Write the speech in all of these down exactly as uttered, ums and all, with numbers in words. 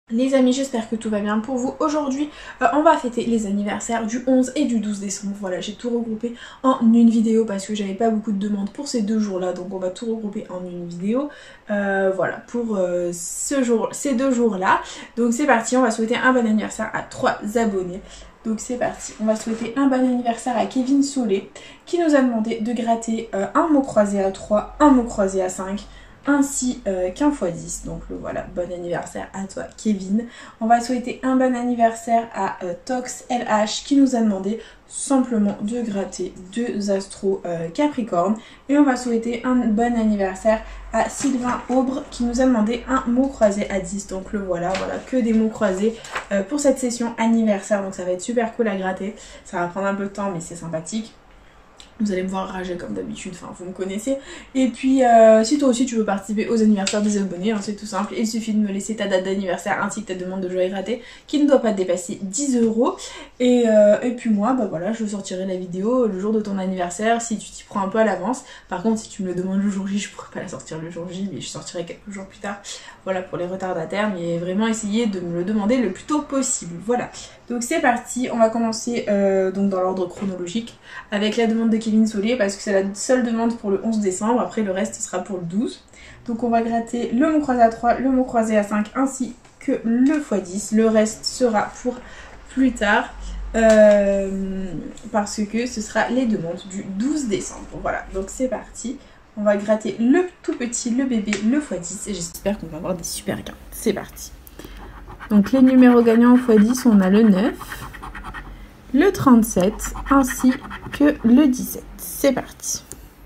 Les amis, j'espère que tout va bien pour vous. Aujourd'hui, euh, on va fêter les anniversaires du onze et du douze décembre. Voilà, j'ai tout regroupé en une vidéo parce que j'avais pas beaucoup de demandes pour ces deux jours-là. Donc on va tout regrouper en une vidéo. Euh, voilà, pour euh, ce jour, ces deux jours-là. Donc c'est parti, on va souhaiter un bon anniversaire à trois abonnés. Donc c'est parti, on va souhaiter un bon anniversaire à Kevin Solé qui nous a demandé de gratter euh, un mot croisé à trois, un mot croisé à cinq, ainsi euh, qu'un fois dix. Donc le voilà, bon anniversaire à toi Kevin. On va souhaiter un bon anniversaire à euh, Tox L H qui nous a demandé simplement de gratter deux astros euh, Capricorne. Et on va souhaiter un bon anniversaire à Sylvain Aubre qui nous a demandé un mot croisé à dix. Donc le voilà, voilà, que des mots croisés euh, pour cette session anniversaire. Donc ça va être super cool à gratter. Ça va prendre un peu de temps mais c'est sympathique. Vous allez me voir rager comme d'habitude, enfin vous me connaissez. Et puis euh, si toi aussi tu veux participer aux anniversaires des abonnés, hein, c'est tout simple. Il suffit de me laisser ta date d'anniversaire ainsi que ta demande de joie grattée qui ne doit pas dépasser dix euros. Et, euh, et puis moi, bah voilà, je sortirai la vidéo le jour de ton anniversaire si tu t'y prends un peu à l'avance. Par contre, si tu me le demandes le jour J, je pourrais pas la sortir le jour J, mais je sortirai quelques jours plus tard. Voilà pour les retardataires, mais vraiment essayer de me le demander le plus tôt possible. Voilà. Donc c'est parti, on va commencer euh, donc dans l'ordre chronologique avec la demande de Kevin Solé parce que c'est la seule demande pour le onze décembre, après le reste sera pour le douze. Donc on va gratter le mot croisé à trois, le mot croisé à cinq ainsi que le fois dix. Le reste sera pour plus tard euh, parce que ce sera les demandes du douze décembre. Voilà, donc c'est parti. On va gratter le tout petit, le bébé, le fois dix et j'espère qu'on va avoir des super gains. C'est parti. Donc les numéros gagnants fois dix, on a le neuf, le trente-sept ainsi que le dix-sept. C'est parti.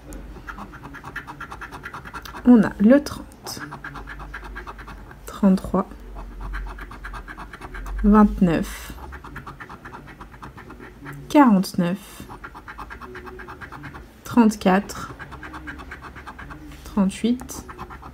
On a le trente, trente-trois, vingt-neuf, quarante-neuf, trente-quatre, trente-huit,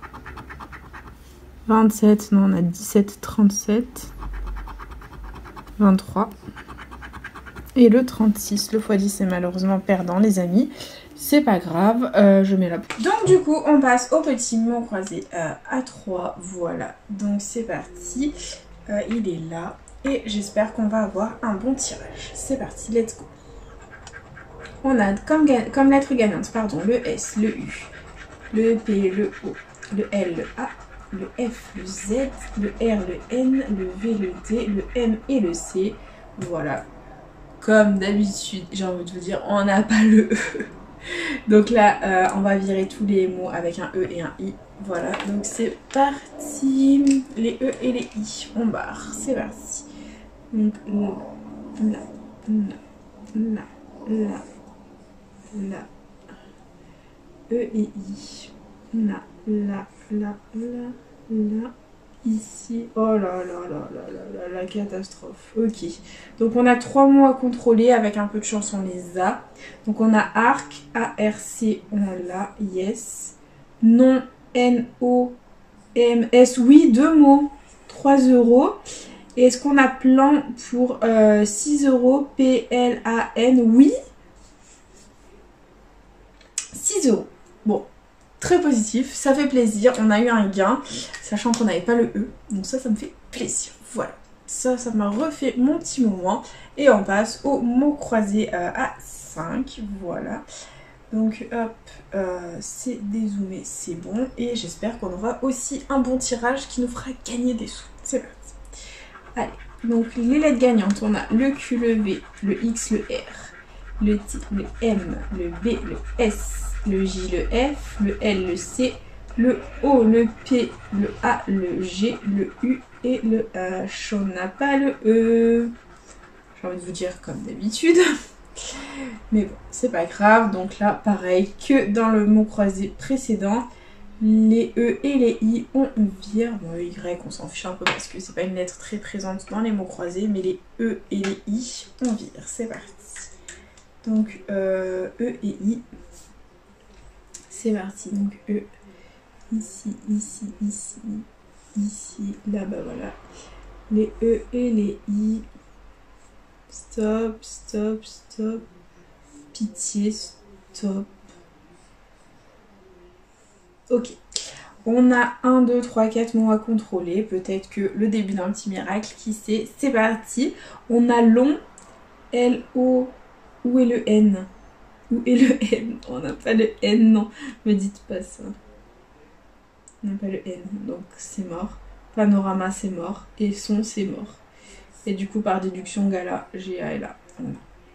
vingt-sept, non on a dix-sept, trente-sept, vingt-trois et le trente-six. Le fois dix est malheureusement perdant les amis, c'est pas grave, euh, je mets la... Donc du coup on passe au petit mot croisé euh, à trois, voilà, donc c'est parti, euh, il est là et j'espère qu'on va avoir un bon tirage. C'est parti, let's go. On a comme, comme lettre gagnante, pardon, le S, le U, le P, le O, le L, le A, le F, le Z, le R, le N, le V, le D, le M et le C. Voilà. Comme d'habitude, j'ai envie de vous dire, on n'a pas le E. Donc là, euh, on va virer tous les mots avec un E et un I. Voilà, donc c'est parti. Les E et les I, on barre. C'est parti. Donc là, là, là, là, là. E et I. Là, là, là, là, là, ici. Oh là là là là là là, la catastrophe. Ok. Donc on a trois mots à contrôler, avec un peu de chance on les a. Donc on a arc, A R C, on l'a, yes. Non, N O M S, oui, deux mots, trois euros. Et est-ce qu'on a plan pour euh, six euros, P L A N, oui. six euros. Bon. Très positif, ça fait plaisir, on a eu un gain, sachant qu'on n'avait pas le E, donc ça, ça me fait plaisir. Voilà, ça, ça m'a refait mon petit moment. Et on passe au mot croisé euh, à cinq, voilà. Donc hop, euh, c'est dézoomé, c'est bon. Et j'espère qu'on aura aussi un bon tirage qui nous fera gagner des sous. C'est parti. Allez, donc les lettres gagnantes, on a le Q, le V, le X, le R, le T, le M, le B, le S, le J, le F, le L, le C, le O, le P, le A, le G, le U et le H. On n'a pas le E. J'ai envie de vous dire comme d'habitude. Mais bon, c'est pas grave. Donc là, pareil que dans le mot croisé précédent, les E et les I, on vire. Bon, le Y, on s'en fiche un peu parce que c'est pas une lettre très présente dans les mots croisés. Mais les E et les I, on vire. C'est parti. Donc, euh, E et I. C'est parti, donc E, ici, ici, ici, ici, là-bas, voilà. Les E et les I. Stop, stop, stop. Pitié, stop. Ok. On a un, deux, trois, quatre mots à contrôler. Peut-être que le début d'un petit miracle, qui sait. C'est parti. On a long, L, O. Où est le N? Où est le N? On n'a pas le N, non. Me dites pas ça. On n'a pas le N, donc c'est mort. Panorama, c'est mort. Et son, c'est mort. Et du coup, par déduction, gala, G A L A. Voilà.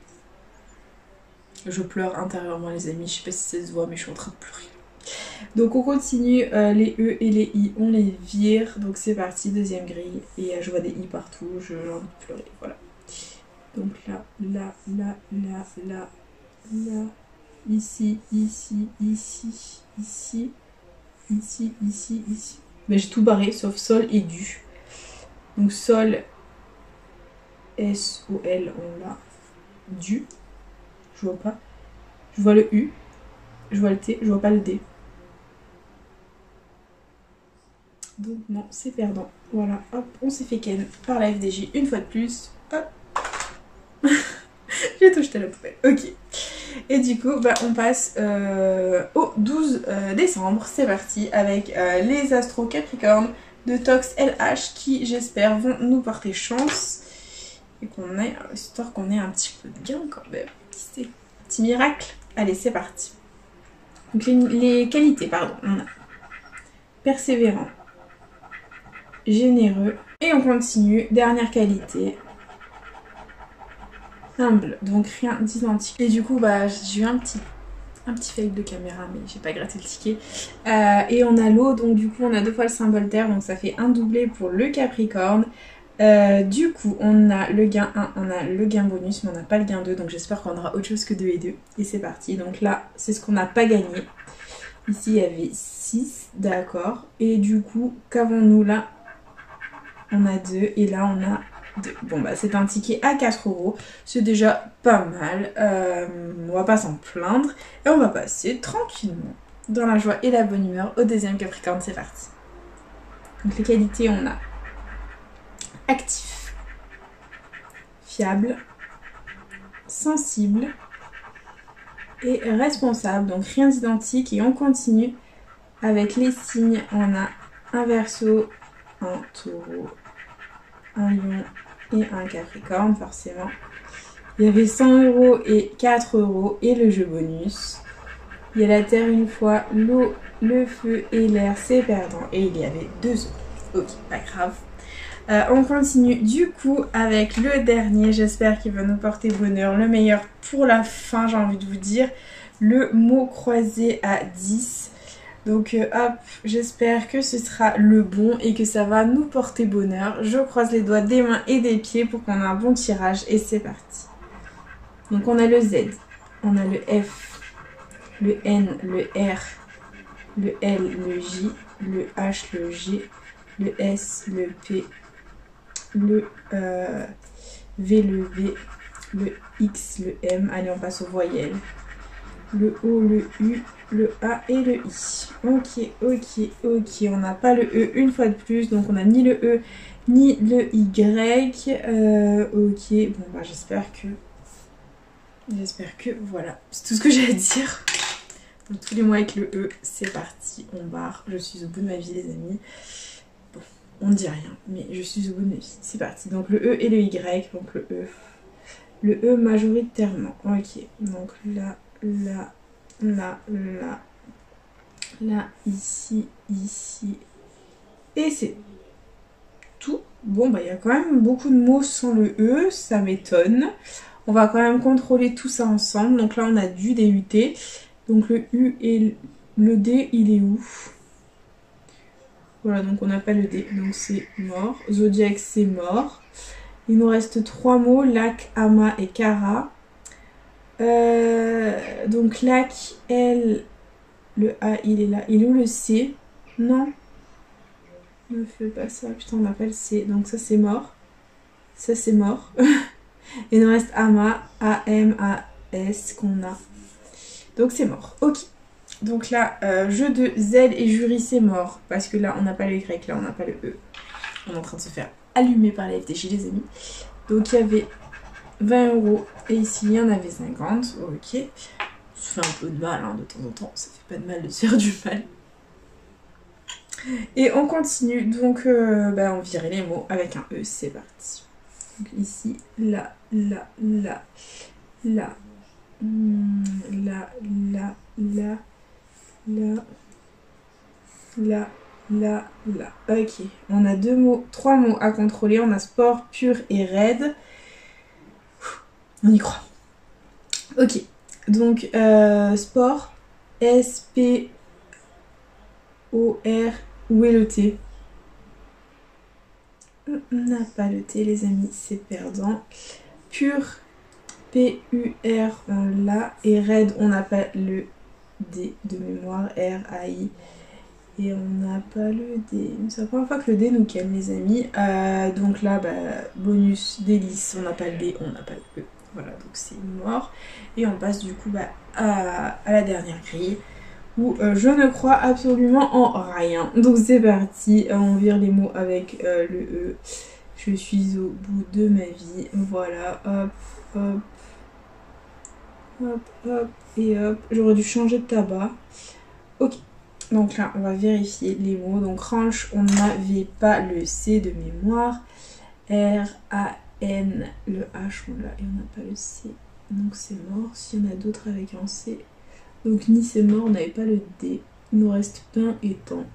Je pleure intérieurement, les amis. Je sais pas si ça se voit, mais je suis en train de pleurer. Donc on continue, euh, les E et les I, on les vire. Donc c'est parti, deuxième grille. Et euh, je vois des I partout, j'ai envie de pleurer, voilà. Donc là, là, là, là, là, là, ici, ici, ici, ici, ici, ici, ici. Mais j'ai tout barré, sauf sol et du. Donc sol, S O L, on l'a. Du, je vois pas. Je vois le U, je vois le T, je vois pas le D. Donc non, c'est perdant. Voilà, hop, on s'est fait ken par la F D J une fois de plus. Hop. J'ai tout jeté à la poubelle. Ok. Et du coup, bah, on passe euh, au douze décembre. C'est parti avec euh, les Astro Capricorne de Tox L H qui, j'espère, vont nous porter chance. Et qu'on ait, histoire qu'on ait un petit peu de gain quand même. Qui sait? Petit miracle. Allez, c'est parti. Donc les, les qualités, pardon. On a persévérant, généreux. Et on continue. Dernière qualité. Humble, donc rien d'identique. Et du coup, bah, j'ai eu un petit, un petit fail de caméra, mais j'ai pas gratté le ticket. Euh, et on a l'eau, donc du coup, on a deux fois le symbole terre, donc ça fait un doublé pour le Capricorne. Euh, du coup, on a le gain un, on a le gain bonus, mais on n'a pas le gain deux, donc j'espère qu'on aura autre chose que deux et deux. Et c'est parti. Donc là, c'est ce qu'on n'a pas gagné. Ici, il y avait six, d'accord. Et du coup, qu'avons-nous là? On a deux, et là, on a... Bon bah c'est un ticket à quatre euros, c'est déjà pas mal, euh, on va pas s'en plaindre et on va passer tranquillement dans la joie et la bonne humeur au deuxième Capricorne, c'est parti. Donc les qualités, on a actif, fiable, sensible et responsable, donc rien d'identique. Et on continue avec les signes, on a un Verseau, un Taureau, un Lion et un Capricorne, forcément. Il y avait cent euros et quatre euros et le jeu bonus. Il y a la terre une fois, l'eau, le feu et l'air, c'est perdant. Et il y avait deux euros. Ok, pas grave. Euh, on continue du coup avec le dernier. J'espère qu'il va nous porter bonheur. Le meilleur pour la fin, j'ai envie de vous dire. Le mot croisé à dix. Donc euh, hop, j'espère que ce sera le bon et que ça va nous porter bonheur. Je croise les doigts des mains et des pieds pour qu'on ait un bon tirage et c'est parti. Donc on a le Z, on a le F, le N, le R, le L, le J, le H, le G, le S, le P, le euh, V, le V, le X, le M. Allez, on passe aux voyelles. Le O, le U, le A et le I. Ok, ok, ok. On n'a pas le E une fois de plus. Donc on n'a ni le E ni le Y. Euh, ok. Bon bah j'espère que... J'espère que... Voilà. C'est tout ce que j'ai à dire. Donc tous les mots avec le E. C'est parti. On barre. Je suis au bout de ma vie les amis. Bon, on ne dit rien. Mais je suis au bout de ma vie. C'est parti. Donc le E et le Y. Donc le E. Le E majoritairement. Ok. Donc là... Là, là, là, là, ici, ici. Et c'est tout. Bon, bah il y a quand même beaucoup de mots sans le E, ça m'étonne. On va quand même contrôler tout ça ensemble. Donc là, on a du D U T. Donc le U et le D, il est où? Voilà, donc on n'a pas le D, donc c'est mort. Zodiac, c'est mort. Il nous reste trois mots, lac, ama et cara. Euh, donc lac, L, le A il est là, il est où le C? Non, ne fais pas ça, putain on m'appelle C, donc ça c'est mort, ça c'est mort. Il nous reste Ama, A M A S qu'on a, donc c'est mort, ok. Donc là, euh, jeu de Z et jury c'est mort, parce que là on n'a pas le Y, là on n'a pas le E. On est en train de se faire allumer par la F D J les amis. Donc il y avait vingt euros et ici il y en avait cinquante, ok. Ça fait un peu de mal hein, de temps en temps, ça fait pas de mal de se faire du mal. Et on continue, donc euh, bah, on virait les mots avec un E, c'est parti. Donc ici, là, là, là, là, hmm, là, là, là, là, là, là, là. Ok, on a deux mots, trois mots à contrôler. On a sport, pur et raide. On y croit. Ok, donc euh, sport, S P O R, où est le T? On n'a pas le T les amis, c'est perdant. Pur, P U R, on l'a. Et raide, on n'a pas le D de mémoire, R A I. Et on n'a pas le D. C'est la première fois que le D nous calme les amis. Euh, donc là, bah, bonus, délice, on n'a pas le D, on n'a pas le E. Voilà, donc c'est mort. Et on passe du coup bah, à, à la dernière grille où euh, je ne crois absolument en rien. Donc c'est parti, on vire les mots avec euh, le E. Je suis au bout de ma vie. Voilà, hop, hop, hop, hop, et hop. J'aurais dû changer de tabac. Ok. Donc là, on va vérifier les mots. Donc ranch, on n'avait pas le C de mémoire. R, A, N, le H, on l'a et on n'a pas le C. Donc c'est mort. S'il y en a d'autres avec un C. Donc ni c'est mort, on n'avait pas le D. Il nous reste pain et temps.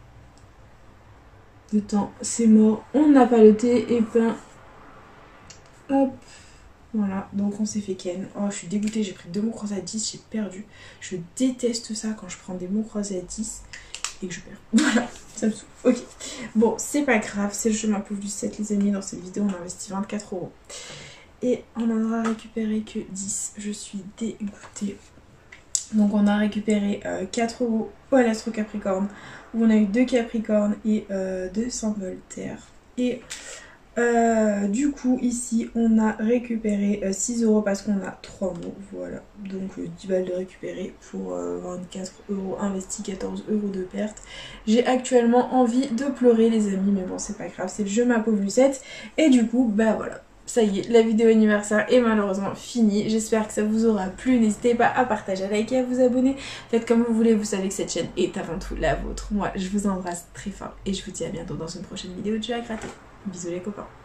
Le temps, c'est mort. On n'a pas le T et pain. Hop. Voilà, donc on s'est fait ken. Oh, je suis dégoûtée, j'ai pris deux mots croisés à dix, j'ai perdu. Je déteste ça quand je prends des mots croisés à dix et que je perds. Voilà, ça me saoule. Ok, bon, c'est pas grave, c'est le chemin pauvre du sept les amis. Dans cette vidéo, on a investi vingt-quatre euros. Et on en aura récupéré que dix. Je suis dégoûtée. Donc on a récupéré euh, quatre euros au l'astro capricorne, où on a eu deux capricornes et euh, deux symboles terre. Et Euh, du coup ici on a récupéré euh, six euros parce qu'on a trois mots, voilà, donc euh, dix balles de récupérer pour euh, vingt-quatre euros investis, quatorze euros de perte. J'ai actuellement envie de pleurer les amis, mais bon c'est pas grave, c'est le jeu ma pauvre Lucette. Et du coup bah voilà, ça y est, la vidéo anniversaire est malheureusement finie. J'espère que ça vous aura plu, n'hésitez pas à partager, à liker, à vous abonner, faites comme vous voulez, vous savez que cette chaîne est avant tout la vôtre. Moi je vous embrasse très fort et je vous dis à bientôt dans une prochaine vidéo de jeu à gratter. Bisous les copains.